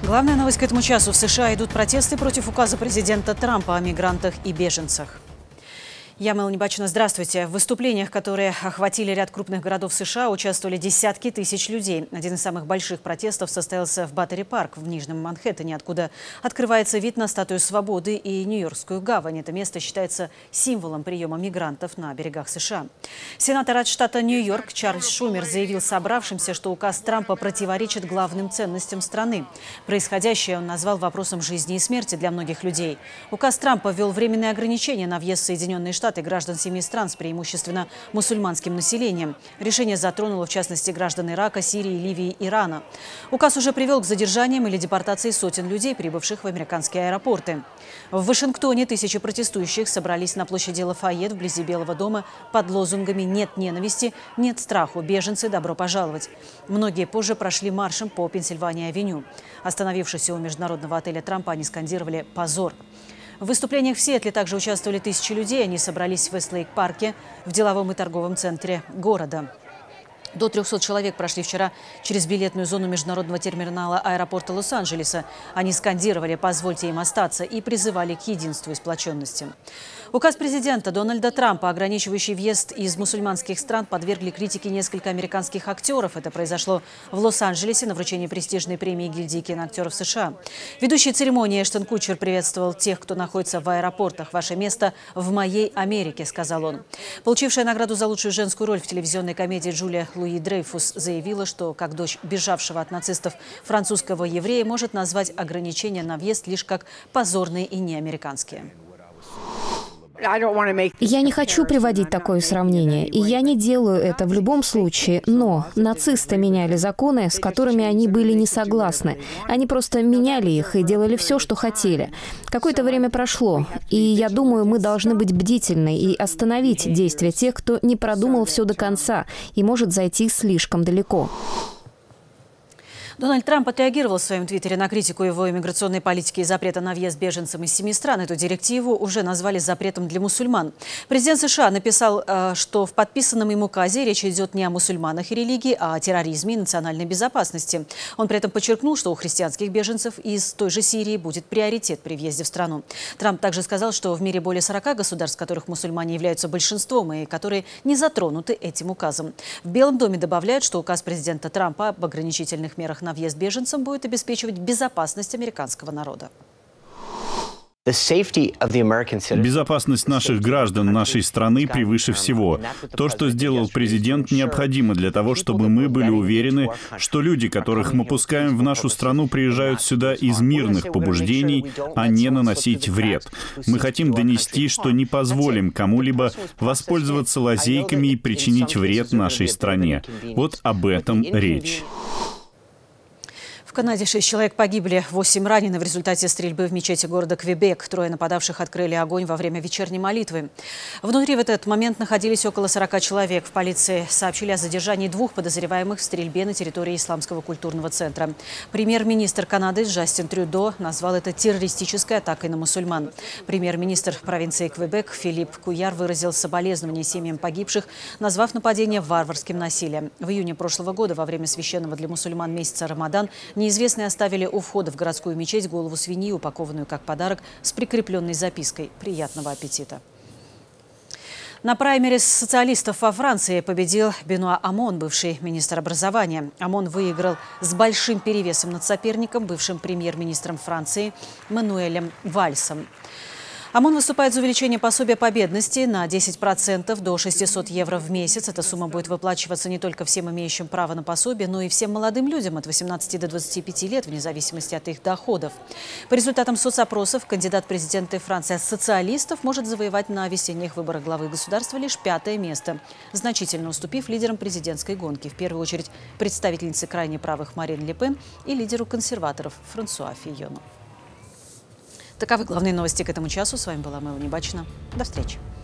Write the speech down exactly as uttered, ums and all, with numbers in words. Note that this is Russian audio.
Главная новость к этому часу. В США идут протесты против указа президента Трампа о мигрантах и беженцах. Я Мелани Бачина. Здравствуйте. В выступлениях, которые охватили ряд крупных городов США, участвовали десятки тысяч людей. Один из самых больших протестов состоялся в Баттери-парк в Нижнем Манхэттене, откуда открывается вид на Статую Свободы и Нью-Йоркскую гавань. Это место считается символом приема мигрантов на берегах США. Сенатор от штата Нью-Йорк Чарльз Шумер заявил собравшимся, что указ Трампа противоречит главным ценностям страны. Происходящее он назвал вопросом жизни и смерти для многих людей. Указ Трампа ввел временные ограничения на въезд в Соединенные Штаты и граждан семи стран с преимущественно мусульманским населением. Решение затронуло, в частности, граждан Ирака, Сирии, Ливии, Ирана. Указ уже привел к задержаниям или депортации сотен людей, прибывших в американские аэропорты. В Вашингтоне тысячи протестующих собрались на площади Лафайет вблизи Белого дома под лозунгами «Нет ненависти, нет страху, беженцы, добро пожаловать». Многие позже прошли маршем по Пенсильвании-авеню. Остановившись у международного отеля Трампа, они скандировали «Позор». В выступлениях в Сиэтле также участвовали тысячи людей. Они собрались в Вестлейк-парке, в деловом и торговом центре города. До трёхсот человек прошли вчера через билетную зону международного терминала аэропорта Лос-Анджелеса. Они скандировали «Позвольте им остаться» и призывали к единству и сплоченности. Указ президента Дональда Трампа, ограничивающий въезд из мусульманских стран, подвергли критике несколько американских актеров. Это произошло в Лос-Анджелесе на вручении престижной премии гильдии киноактеров США. Ведущий церемонии Эштон Кутчер приветствовал тех, кто находится в аэропортах. «Ваше место в моей Америке», — сказал он. Получившая награду за лучшую женскую роль в телевизионной комедии Джулия Луи Дрейфус заявила, что как дочь бежавшего от нацистов французского еврея может назвать ограничения на въезд лишь как позорные и неамериканские. Я не хочу приводить такое сравнение, и я не делаю это в любом случае, но нацисты меняли законы, с которыми они были не согласны. Они просто меняли их и делали все, что хотели. Какое-то время прошло, и я думаю, мы должны быть бдительны и остановить действия тех, кто не продумал все до конца и может зайти слишком далеко. Дональд Трамп отреагировал в своем твиттере на критику его иммиграционной политики и запрета на въезд беженцам из семи стран. Эту директиву уже назвали запретом для мусульман. Президент США написал, что в подписанном им указе речь идет не о мусульманах и религии, а о терроризме и национальной безопасности. Он при этом подчеркнул, что у христианских беженцев из той же Сирии будет приоритет при въезде в страну. Трамп также сказал, что в мире более сорока государств, в которых мусульмане являются большинством и которые не затронуты этим указом. В Белом доме добавляют, что указ президента Трампа об ограничительных мерах на въезд беженцам будет обеспечивать безопасность американского народа. Безопасность наших граждан, нашей страны превыше всего. То, что сделал президент, необходимо для того, чтобы мы были уверены, что люди, которых мы пускаем в нашу страну, приезжают сюда из мирных побуждений, а не наносить вред. Мы хотим донести, что не позволим кому-либо воспользоваться лазейками и причинить вред нашей стране. Вот об этом речь. В Канаде шесть человек погибли, восемь ранены в результате стрельбы в мечети города Квебек. Трое нападавших открыли огонь во время вечерней молитвы. Внутри в этот момент находились около сорока человек. В полиции сообщили о задержании двух подозреваемых в стрельбе на территории Исламского культурного центра. Премьер-министр Канады Джастин Трюдо назвал это террористической атакой на мусульман. Премьер-министр провинции Квебек Филипп Куяр выразил соболезнования семьям погибших, назвав нападение варварским насилием. В июне прошлого года во время священного для мусульман месяца Рамадан неизвестные оставили у входа в городскую мечеть голову свиньи, упакованную как подарок, с прикрепленной запиской «Приятного аппетита». На праймере социалистов во Франции победил Бенуа Амон, бывший министр образования. Амон выиграл с большим перевесом над соперником, бывшим премьер-министром Франции Мануэлем Вальсом. ОМОН выступает за увеличение пособия по бедности на десять процентов до шестисот евро в месяц. Эта сумма будет выплачиваться не только всем имеющим право на пособие, но и всем молодым людям от восемнадцати до двадцати пяти лет, вне зависимости от их доходов. По результатам соцопросов, кандидат в президенты Франции от социалистов может завоевать на весенних выборах главы государства лишь пятое место, значительно уступив лидерам президентской гонки, в первую очередь представительнице крайне правых Марин Ле Пен и лидеру консерваторов Франсуа Фийону. Таковы главные новости к этому часу. С вами была Мелани Бачина. До встречи.